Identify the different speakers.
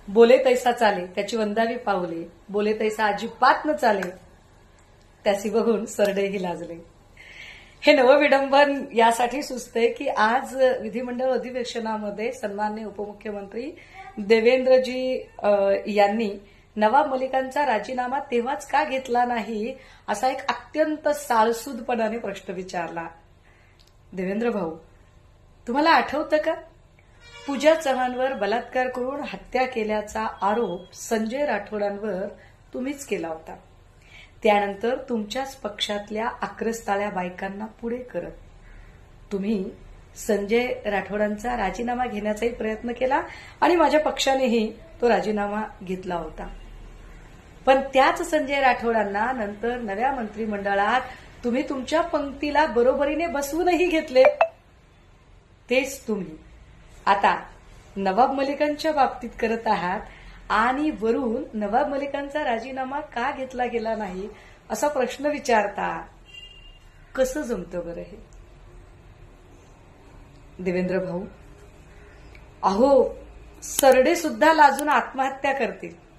Speaker 1: बोले तैसा चाले त्याची वंदावी पावले, बोले तैसा अजिबात न चाले त्याची बघून सरडेही लाजले. हे नवविडंबन यासाठी सुचते की आज विधिमंडळ अधिवेशनामध्ये सन्माननीय उपमुख्यमंत्री देवेंद्रजी यांनी नवाब मलिकांचा राजीनामा तेव्हाच का घेतला नाही असा एक अत्यंत साळसूदपणाने प्रश्न विचारला. देवेंद्र भाऊ, तुम्हाला आठवतं का पूजा चव्हाणवर बलात्कार करून हत्या केल्याचा आरोप संजय राठोडांवर तुम्हीच केला होता. त्यानंतर तुमच्याच पक्षातल्या आक्रस्ताळ्या बायकांना पुढे करत तुम्ही संजय राठोडांचा राजीनामा घेण्याचाही प्रयत्न केला आणि माझ्या पक्षानेही तो राजीनामा घेतला होता. पण त्याच संजय राठोडांना नंतर नव्या मंत्रिमंडळात तुम्ही तुमच्या पंक्तीला बरोबरीने बसवूनही घेतले. तेच तुम्ही आता नवाब मलिकांच्या बाबतीत करत आहात आणि वरून नवाब मलिकांचा राजीनामा का घेतला गेला नाही असा प्रश्न विचारता. कसं जमतं बरं हे? देवेंद्र भाऊ, अहो सरडे सुद्धा लाजून आत्महत्या करतील